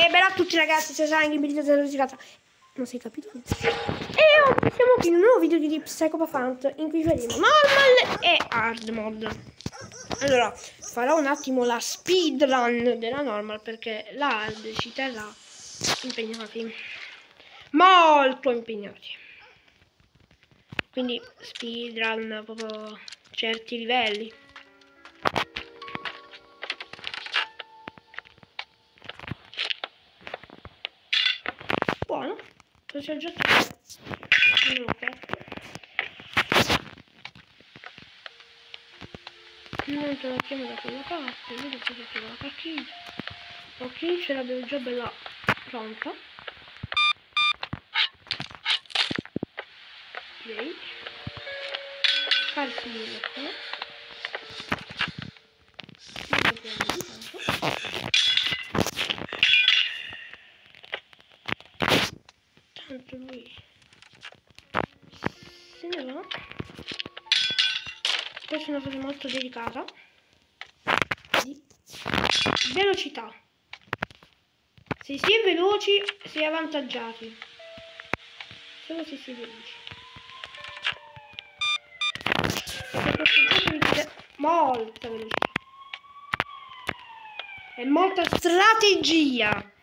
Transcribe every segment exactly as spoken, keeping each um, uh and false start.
E bella a tutti ragazzi, se saranno in video della rosicata. Non sei capito? E oggi siamo qui in un nuovo video di Psychopathant in cui faremo normal e hard mod. Allora, farò un attimo la speedrun della normal perché la hard ci terrà impegnati. Molto impegnati. Quindi speedrun proprio certi livelli. Buono, così ho già tutto. Non l'ho fatto. Non te la chiamo da quella parte, vedo cosa c'è la cacchina. Ok, ce l'abbiamo già bella pronta. Ok. Farsi il ecco. Tanto lui se ne va. Questa è una cosa molto delicata di velocità. Se si è veloci si è avvantaggiati. Solo se si è veloci. Perché questo gioco richiede molta velocità e molta strategia.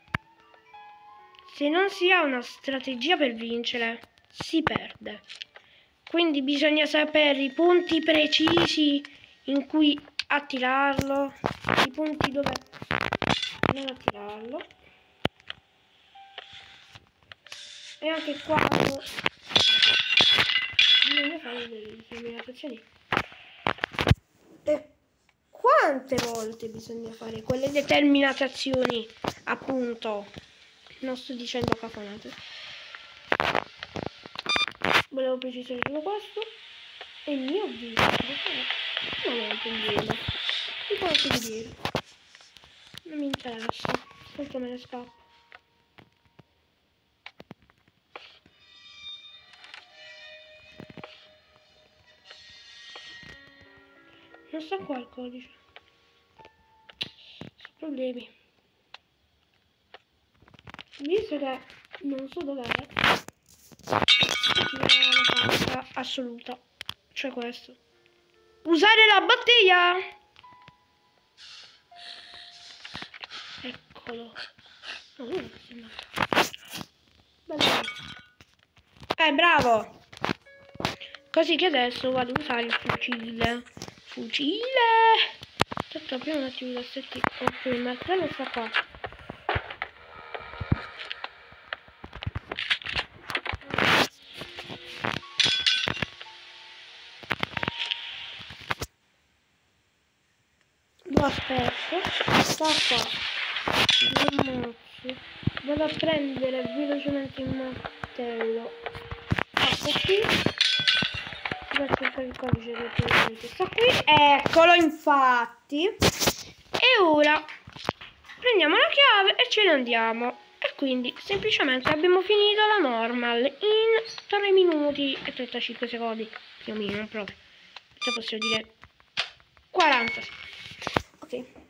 Se non si ha una strategia per vincere, si perde. Quindi bisogna sapere i punti precisi in cui attirarlo, i punti dove non attirarlo. E anche quando bisogna fare delle determinazioni. E quante volte bisogna fare quelle determinazioni, appunto. Non sto dicendo cafonate. Volevo precisare solo questo. E il mio video non è un problema. Vi posso dire. Non mi interessa. Tanto me ne scappo. Non sta qua il codice. Sono problemi. Visto che non so dov'è, la carta assoluta, cioè questo. Usare la bottiglia! Eccolo. Oh, bello. Eh, bravo! Così che adesso vado a usare il fucile. Fucile! Tanto apriamo un attimo i cassetti. Ok, il martello sta qua. Lo aspetto, sta qua, lo ammazzo, vado a prendere velocemente il martello, ecco qui, vado a cercare il codice che sta qui, eccolo infatti, e ora prendiamo la chiave e ce ne andiamo, e quindi semplicemente abbiamo finito la normal in tre minuti e trentacinque secondi, più o meno, proprio, se possiamo dire quaranta secondi. Ok,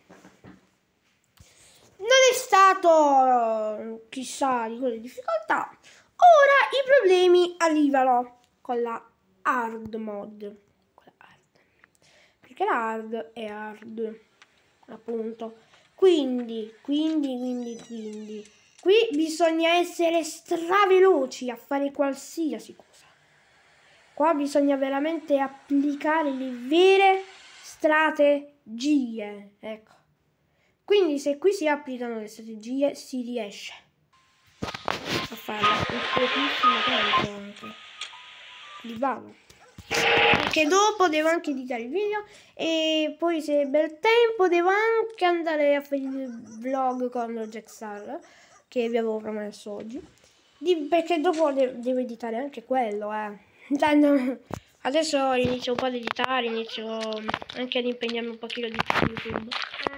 non è stato chissà di quelle difficoltà. Ora i problemi arrivano con la hard mod, con la hard. Perché la hard è hard, appunto. Quindi, quindi, quindi, quindi qui bisogna essere straveloci a fare qualsiasi cosa. Qua bisogna veramente applicare le vere strategie, ecco. Quindi se qui si applicano le strategie si riesce a farla in pochissimo tempo anche. Quindi vado. Perché dopo devo anche editare il video e poi se è bel tempo devo anche andare a fare il vlog con Jackstar che vi avevo promesso oggi. Di, perché dopo de devo editare anche quello, eh. Adesso inizio un po' ad editare, inizio anche ad impegnarmi un pochino di più su YouTube.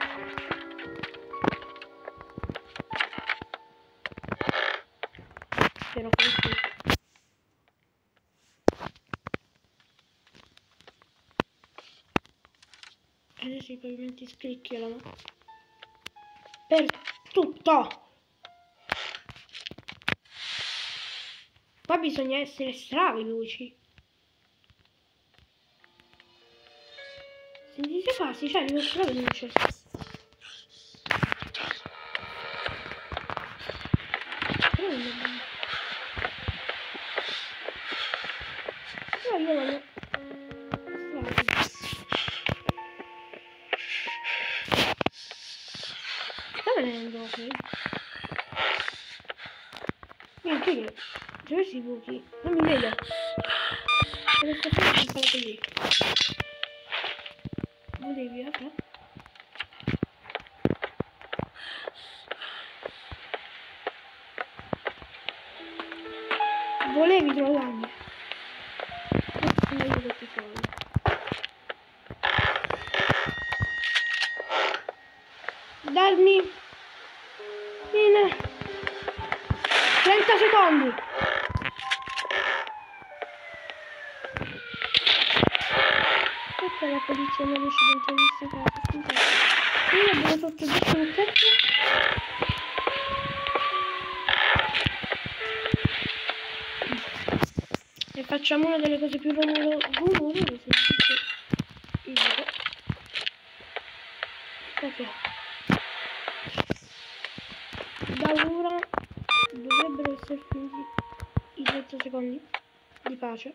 Spero che sì. Adesso i pavimenti scricchiolano per tutto. Poi bisogna essere straveloci. Sentite qua, si c'è lo straveloce. Però io non... Però io non... Sta venendo, ok? Niente, io... Dove si buchi? Non mi vedo. Dove sto facendo di fare così? Volevi, ok? Volevi trollarmi? Non vedo che ti trovi. Darmi in trenta secondi. Perché la polizia non riesce ad entrare in questa casa? Scusate. Io abbiamo fatto tutto un pezzo. E facciamo una delle cose più rumorose. Il gioco. Ok. Da ora dovrebbero essere finiti i trenta secondi di pace.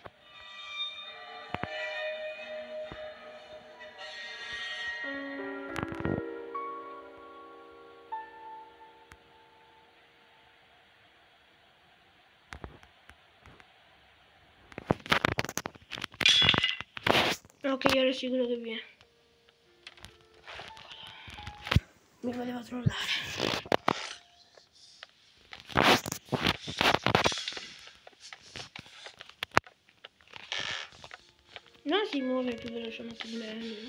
Ok, io ero sicuro che viene. Mi voleva trollare. Non si muove più velocemente di me, no?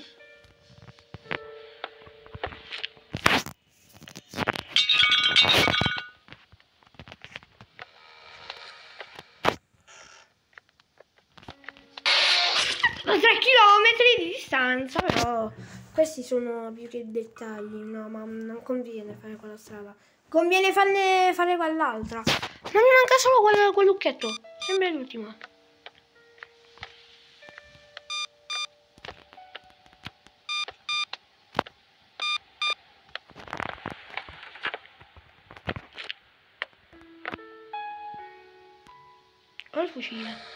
Ma tre chilometri di distanza, però questi sono più che dettagli. No, ma non conviene fare quella strada. Conviene farne fare quell'altra. Ma mi manca solo quel, quel lucchetto. Sembra l'ultimo. Ho il fucile.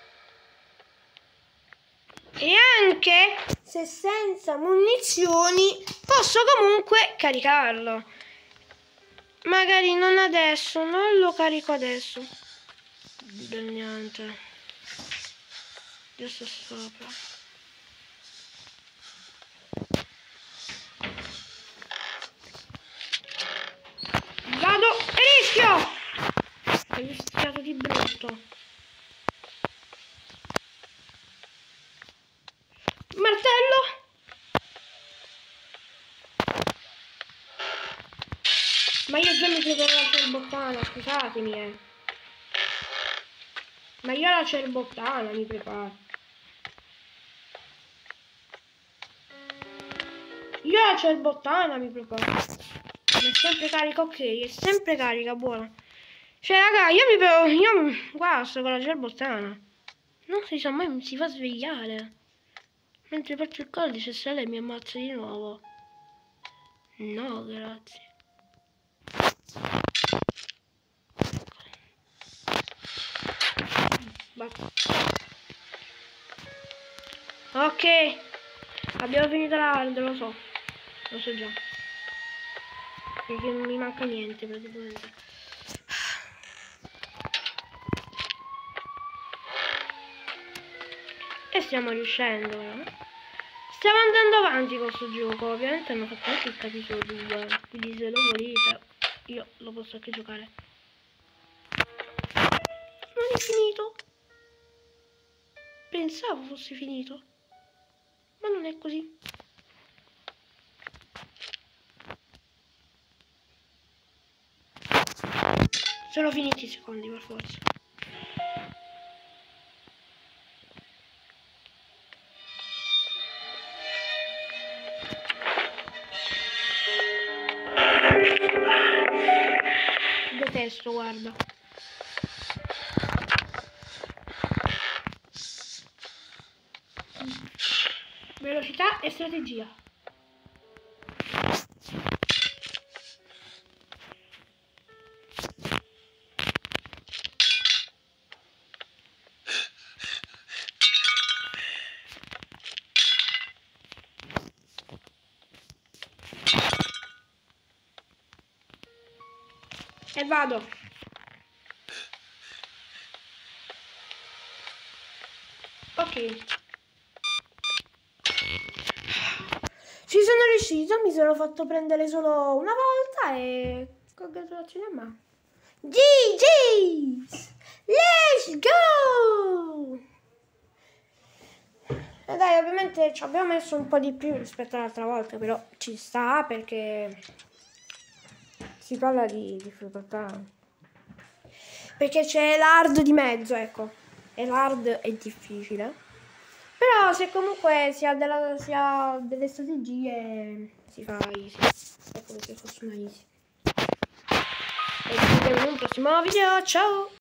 E anche se senza munizioni posso comunque caricarlo. Magari non adesso, non lo carico adesso. Del niente. Adesso sopra. Vado e rischio! Ho rischiato di brutto. Martello! Ma io già mi preparo la cerbottana, scusatemi eh. Ma io la cerbottana mi preparo. Io la cerbottana mi preparo. Ma è sempre carica, ok, è sempre carica, buona. Cioè raga, io mi preparo, io guarda, sto con la cerbottana. Non si sa mai, mi si fa svegliare. Mentre faccio il codice, se lei mi ammazza di nuovo. No, grazie. Basta. Ok, abbiamo finito la hard, lo so. Lo so già. Perché non mi manca niente praticamente. E stiamo riuscendo, eh? Stiamo andando avanti con questo gioco. Ovviamente hanno fatto anche il capitolo due. Quindi se lo volete io lo posso anche giocare. Non è finito. Pensavo fosse finito. Ma non è così. Sono finiti i secondi per forza. Detesto, guarda. velocità e strategia. E vado. Ok. Ci sono riuscito, mi sono fatto prendere solo una volta e congratulazioni a me. G G! Let's go! E dai, ovviamente ci abbiamo messo un po' di più rispetto all'altra volta, però ci sta perché si parla di difficoltà. Perché c'è l'hard di mezzo, ecco. E l'hard è difficile. Però se comunque si ha, della, si ha delle strategie si fa easy. È come se fosse una easy. E ci vediamo in un prossimo video. Ciao!